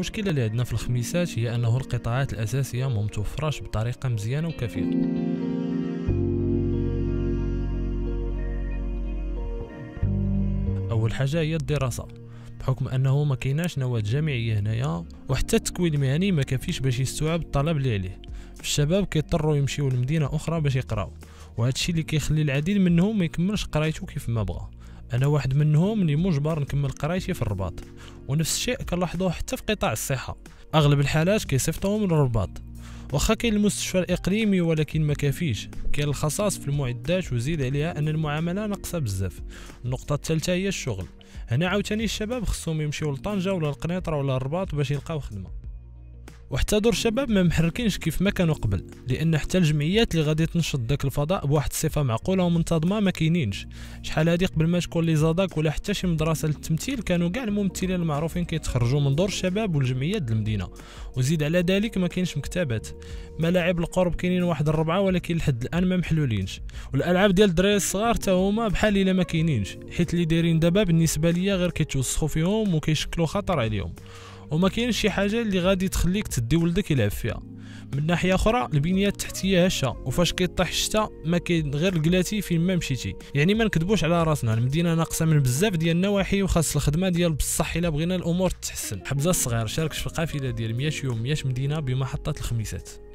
المشكله اللي عندنا في الخميسات هي انه القطاعات الاساسيه ما متوفراش بطريقه مزيانه وكافيه. اول حاجه هي الدراسه، بحكم انه ما كايناش نواه جامعيه هنايا، وحتى التكوين المهني ما كافيش باش يستوعب الطلب اللي عليه. الشباب كيضطروا يمشيو لمدينه اخرى باش يقراو، وهذا الشيء اللي كيخلي العديد منهم ما يكملش قرايته كيف ما بغى. انا واحد منهم اللي مجبر نكمل قرايتي في الرباط، ونفس الشيء كنلاحظوه حتى في قطاع الصحه، اغلب الحالات كيصيفطوهم للرباط. واخا كاين المستشفى الاقليمي ولكن ما كافيش، كاين الخصاص في المعدات، وزيد عليها ان المعامله ناقصه بزاف. النقطه الثالثه هي الشغل. هنا عاوتاني الشباب خصهم يمشيو لطنجه ولا القنيطره ولا الرباط باش يلقاو خدمه. وحتى دور الشباب ما محركينش كيف ما كانوا قبل، لان حتى الجمعيات اللي غادي تنشط داك الفضاء بواحد الصفه معقوله ومنتظمه ما كاينينش. شحال هادي قبل ما تكون لي زاداك ولا حتى شي مدرسه للتمثيل كانوا كاع الممثلين المعروفين كيتخرجوا من دور الشباب والجمعيات د المدينه. وزيد على ذلك ما كاينش مكتبات، ملاعب القرب كاينين واحد 4، ولكن لحد الان ما محلولينش. والالعاب ديال الدراري الصغار حتى هما بحال الا ما كاينينش، حيت اللي دايرين دابا بالنسبه ليا غير كيتوسخوا فيهم وكيشكلوا خطر عليهم، وما كاينش شي حاجه اللي غادي تخليك تدي ولدك يلعب فيها. من ناحيه اخرى البنيه التحتيه هشه، وفاش كيطيح الشتا ما كاين غير الكلاتي فين ما مشيتي. يعني ما نكذبوش على راسنا، المدينه ناقصه من بزاف ديال النواحي، وخاص الخدمه ديال بصح الا بغينا الامور تتحسن. حمزه الصغير شارك في القافله ديال 100 يوم 100 مدينه بمحطه الخميسات.